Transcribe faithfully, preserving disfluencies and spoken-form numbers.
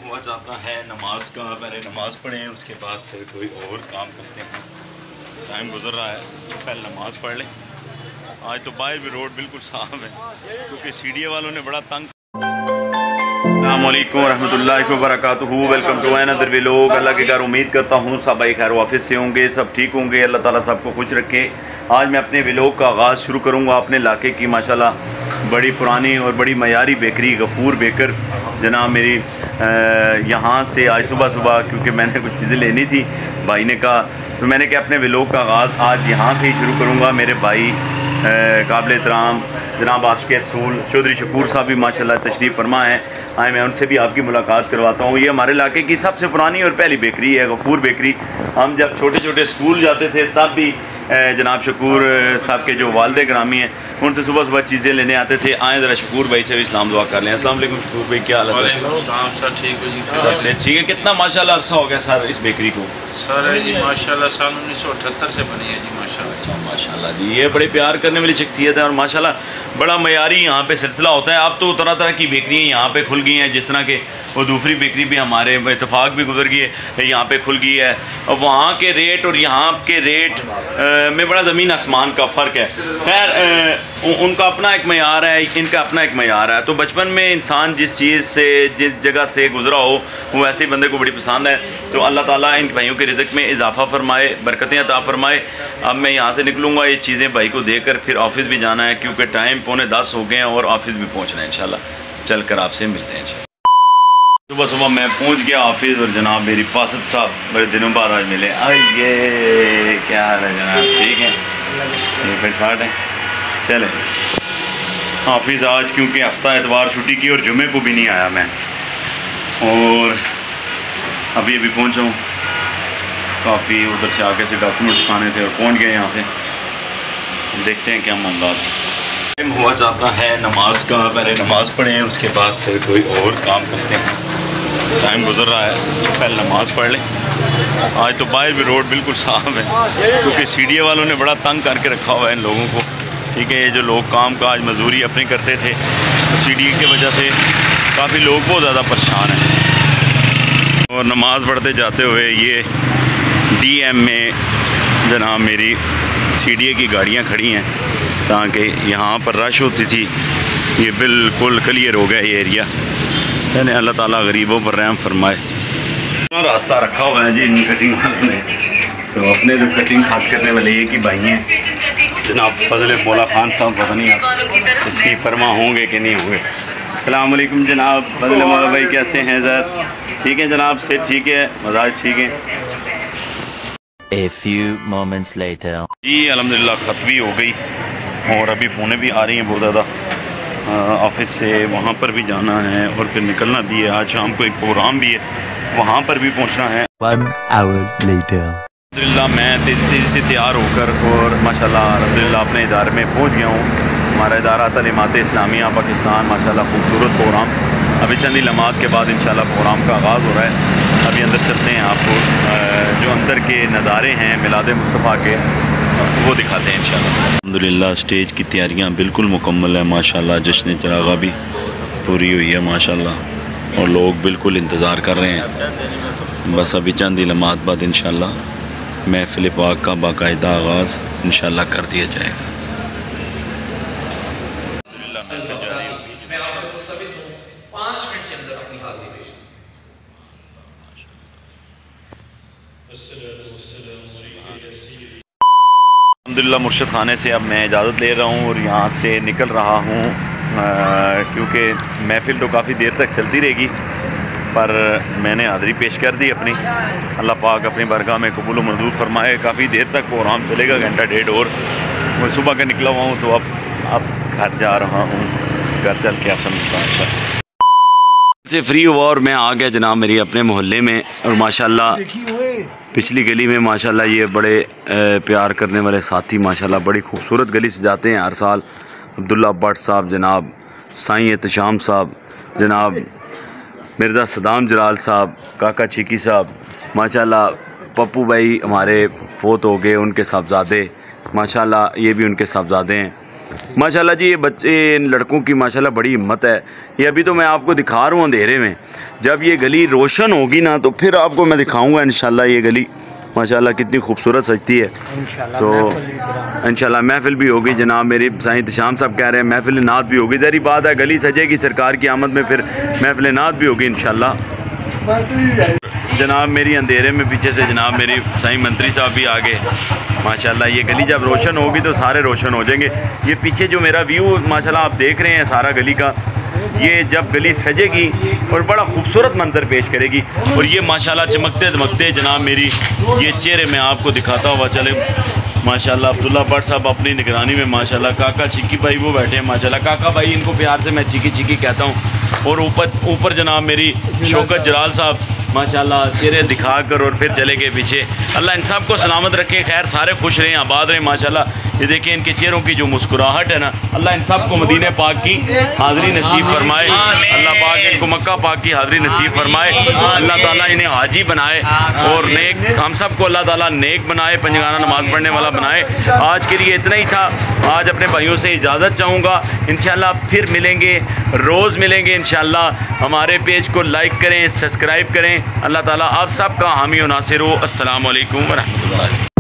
हुआ जाता है नमाज का, पहले नमाज पढ़ें उसके बाद फिर कोई और काम करते हैं। टाइम गुजर रहा है, पहले नमाज पढ़ लें। आज तो बाहर भी रोड बिल्कुल साफ है क्योंकि सीडीए वालों ने बड़ा तंग। अस्सलाम वालेकुम रहमतुल्लाहि व बरकातुहू। Welcome to another vlog. Allah के घर उम्मीद करता हूँ सब भाई खैर वाफिस से होंगे, सब ठीक होंगे। अल्लाह ताला सबको खुश रखे। आज मैं अपने व्लॉग का आगाज़ शुरू करूँगा अपने इलाके की माशाल्लाह बड़ी पुरानी और बड़ी मयारी बेकरी गफूर बेकर जनाब मेरी यहाँ से आज सुबह सुबह क्योंकि मैंने कुछ चीज़ें लेनी थी, भाई ने कहा तो मैंने कहा अपने व्लॉग का आगाज़ आज यहाँ से ही शुरू करूँगा। मेरे भाई काबिल एहतराम जनाब आशिक़ रसूल चौधरी शकूर साहब भी माशाल्लाह तशरीफ़ फरमा हैं। आए मैं उनसे भी आपकी मुलाकात करवाता हूँ। ये हमारे इलाके की सबसे पुरानी और पहली बेकरी है गफूर बेकरी। हम जब छोटे छोटे स्कूल जाते थे तब भी जनाब शकूर साहब के जो वालिद ग्रामी हैं उनसे सुबह सुबह चीज़ें लेने आते थे। आए ज़रा शकूर भाई से भी इस्लाम दुआ कर लें। अस्सलाम वालेकुम शकूर भाई, क्या हाल है? सर ठीक है जी। ठीक है। कितना माशाल्लाह अरसा हो गया सर इस बेकरी को? सर है जी माशाल्लाह सन उन्नीस सौ अठहत्तर से बनी है जी माशाल्लाह। अच्छा माशाल्लाह जी, ये बड़े प्यार करने वाली शख्सियत है और माशाल्लाह बड़ा मयारी यहाँ पे सिलसिला होता है। अब तो तरह तरह की बेकरियाँ यहाँ पे खुल गई हैं, जिस तरह के वो दूसरी बेकरी भी हमारे इत्तेफाक भी गुजर गई है, यहाँ पे खुल गई है। और वहाँ के रेट और यहाँ के रेट आ, में बड़ा ज़मीन आसमान का फ़र्क है। खैर उनका अपना एक मयार है, इनका अपना एक मयार है। तो बचपन में इंसान जिस चीज़ से जिस जगह से गुजरा हो वो ऐसे ही बंदे को बड़ी पसंद है। तो अल्लाह ताला इन भाइयों के रिज़्क़ में इजाफ़ा फरमाए, बरकतें अता फरमाए। अब मैं यहाँ से निकलूँगा, ये चीज़ें भाई को देकर फिर ऑफ़िस भी जाना है क्योंकि टाइम पौने दस हो गए हैं और ऑफ़िस भी पहुँचना है। इंशाल्लाह चल कर आपसे मिलते हैं। सुबह सुबह मैं पहुंच गया ऑफिस और जनाब मेरी फासद साहब बड़े दिनों बाद आज मिले। आइए, क्या हाल है जनाब? ठीक है, ये फिट फाट है। चले ऑफिस आज क्योंकि हफ्ता एतवार छुट्टी की और जुमे को भी नहीं आया मैं, और अभी अभी पहुंचा हूँ। काफ़ी उधर से आगे से डॉक्यूमेंट्स आने थे और पहुँच गए यहाँ पे। देखते हैं क्या मामला। टाइम हुआ जाता है नमाज का, पहले नमाज पढ़ें उसके बाद फिर कोई और काम करते हैं। टाइम गुजर रहा है, पहले नमाज पढ़ लें। आज तो बाहर भी रोड बिल्कुल साफ है क्योंकि सीडीए वालों ने बड़ा तंग करके रखा हुआ है इन लोगों को। ठीक है, ये जो लोग काम काज मजदूरी अपनी करते थे तो सीडीए की वजह से काफ़ी लोग बहुत ज़्यादा परेशान हैं। और नमाज पढ़ते जाते हुए ये डी एम में जनाब मेरी सीडीए की गाड़ियाँ खड़ी हैं ताकि यहाँ पर रश होती थी। ये बिल्कुल क्लियर हो गया ये एरिया। यानी अल्लाह ताला गरीबों पर रहम फरमाए। रास्ता रखा हुआ है जी इन कटिंग वालों ने। तो अपने जो कटिंग खाद करने वाले एक ही भाई हैं जनाब फजल मौला खान साहब, पता नहीं आप तशरीफ़ फरमा होंगे कि नहीं हुए। अस्सलाम वालेकुम जनाब फजल मौला भाई, कैसे हैं सर? ठीक है जनाब से, ठीक है, मजाज ठीक है। A few moments later. जी अल्हम्दुलिल्लाह खत्मी हो गई और अभी फ़ोनें भी आ रही हैं बहुत ज़्यादा। ऑफ़िस से वहाँ पर भी जाना है और फिर निकलना भी है। आज शाम को एक प्रोग्राम भी है, वहाँ पर भी पहुँचना है। One hour later. अल्हम्दुलिल्लाह मैं तेज़ी तेज़ी से तैयार होकर और माशाल्लाह अल्हम्दुलिल्लाह अपने इदारे में पहुँच गया हूँ। हमारा इदारा तालीमात इस्लामिया पाकिस्तान माशाल्लाह खूबसूरत प्रोग्राम। अभी चंद लम्हात के बाद इंशाल्लाह प्रोग्राम का आगाज़ हो रहा है। अभी अंदर चलते हैं, आपको जो अंदर के नज़ारे हैं मिलाद मुस्तफ़ा के वो दिखाते हैं इंशाल्लाह। अल्हम्दुलिल्लाह स्टेज की तैयारियां बिल्कुल मुकम्मल है माशाल्लाह। जश्न चरागा भी पूरी हुई है माशाल्लाह और लोग बिल्कुल इंतज़ार कर रहे हैं। बस अभी चंद लम्हात बाद इंशाल्लाह महफ़िल पाक का बाकायदा आगाज़ इंशाल्लाह कर दिया जाएगा। अल्हम्दुलिल्लाह मुर्शिद खाने से अब मैं इजाज़त ले रहा हूँ और यहाँ से निकल रहा हूँ क्योंकि महफ़िल तो काफ़ी देर तक चलती रहेगी, पर मैंने हाज़िरी पेश कर दी अपनी। अल्लाह पाक अपनी बरगाह में कबूल मंजूर फरमाए। काफ़ी देर तक प्रोग्राम चलेगा, घंटा डेढ़ और। मैं सुबह का निकला हुआ हूँ तो अब अब घर जा रहा हूँ। घर चल के अपना से फ्री हुआ और मैं आ गया जनाब मेरी अपने मोहल्ले में। और माशाल्लाह पिछली गली में माशाल्लाह ये बड़े प्यार करने वाले साथी माशाल्लाह बड़ी खूबसूरत गली से जाते हैं हर साल। अब्दुल्ला भट्ट साहब, जनाब साईं एहतशाम साहब, जनाब मिर्ज़ा सदाम जलाल साहब, काका चीकी साहब, माशाल्लाह पप्पू भाई हमारे फ़ौत हो गए, उनके साहबजादे माशाल्लाह ये भी उनके साहबजादे हैं। माशाल्लाह जी, ये बच्चे इन लड़कों की माशाल्लाह बड़ी हिम्मत है। ये अभी तो मैं आपको दिखा रहा हूँ अंधेरे में, जब ये गली रोशन होगी ना तो फिर आपको मैं दिखाऊंगा इंशाल्लाह। ये गली माशाल्लाह कितनी खूबसूरत सजती है। तो इंशाल्लाह महफिल भी होगी। जनाब मेरी साईं तशाम साहब कह रहे हैं महफिल नात भी होगी। ज़री बात है, गली सजेगी सरकार की आमद में, फिर महफिल नात भी होगी इंशाल्लाह। जनाब मेरी अंधेरे में पीछे से जनाब मेरी साईं मंत्री साहब भी आ गए माशाल्लाह। ये गली जब रोशन होगी तो सारे रोशन हो जाएंगे। ये पीछे जो मेरा व्यू माशाल्लाह आप देख रहे हैं सारा गली का, ये जब गली सजेगी और बड़ा खूबसूरत मंजर पेश करेगी। और ये माशाल्लाह चमकते धमकते जनाब मेरी ये चेहरे मैं आपको दिखाता हुआ चले माशाल्लाह। अब्दुल्ला भट्ट साहब अपनी निगरानी में माशाल्लाह, काका चिक्की भाई वो बैठे हैं माशाल्लाह। काका भाई इनको प्यार से मैं चिक्की चिक्की कहता हूँ। और ऊपर ऊपर जनाब मेरी शौकत जलाल साहब माशाल्लाह चेहरे दिखाकर और फिर चले गए पीछे। अल्लाह इन सब को सलामत रखे, खैर सारे खुश रहें, आबाद रहें माशाल्लाह। ये देखिए इनके चेहरों की जो मुस्कुराहट है ना, अल्लाह इन सब को मदीने पाक की हाज़िरी नसीब फरमाए। अल्लाह पाक इनको मक्का पाक की हाज़िरी नसीब फरमाए। अल्लाह ताला इन्हें हाजी बनाए और नेक, हम सब को अल्लाह ताला नेक बनाए, पंजगाना नमाज़ पढ़ने वाला बनाए। आज के लिए इतना ही था। आज अपने भाइयों से इजाज़त चाहूँगा। इंशाल्लाह फिर मिलेंगे, रोज़ मिलेंगे इंशाल्लाह। हमारे पेज को लाइक करें, सब्सक्राइब करें। अल्लाह ताला आप सब का हामी और नासिर हो। अस्सलामु अलैकुम व रहमतुल्लाह।